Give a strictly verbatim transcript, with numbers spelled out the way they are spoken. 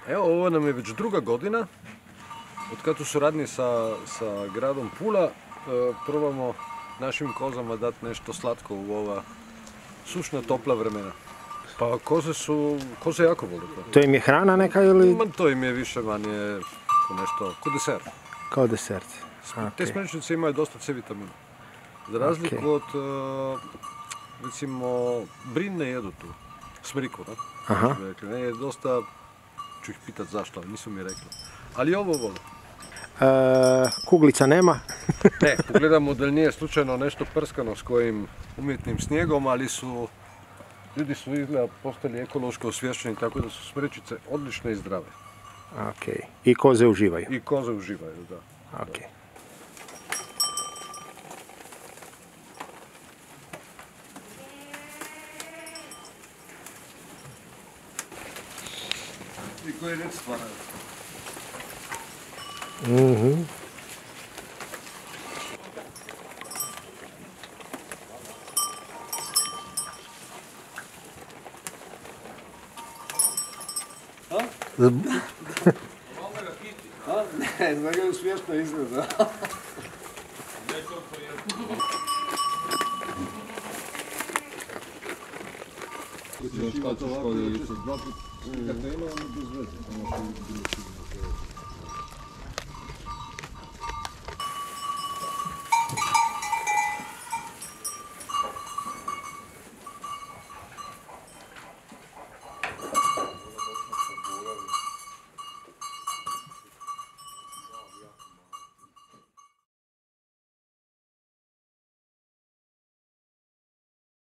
Evo, ovo nam je već druga godina, od kad u suradnji sa, sa gradom Pula e, probamo našim kozama dati nešto slatko u ova sušna, topla vremena. Pa koze su, koze jako vole to. To im je hrana neka ili? Ma, to im je više manje nešto, ko desert. Kao desert. Te Okay. smrečnice imaju dosta C vitamina. Za razliku Okay. od, e, recimo, brin ne jedu tu, smriku, da? Aha. Ne, je dosta, ću ih pitat zašto, ali nisu mi rekli. Ali ovo vole. E, kuglica nema? Ne, pogledamo da li nije slučajno nešto prskano s kojim umjetnim snijegom, ali su, ljudi su izgleda postali ekološko osvješćeni, tako da su smrečice odlične i zdrave. Ok. I koze uživaju? I koze uživaju, da. Ok. I koji red stvaraju. Mhm. Ne, da ga uspješno izgleda. Šta ćeš koji se dva put kad nema, onda bez veze.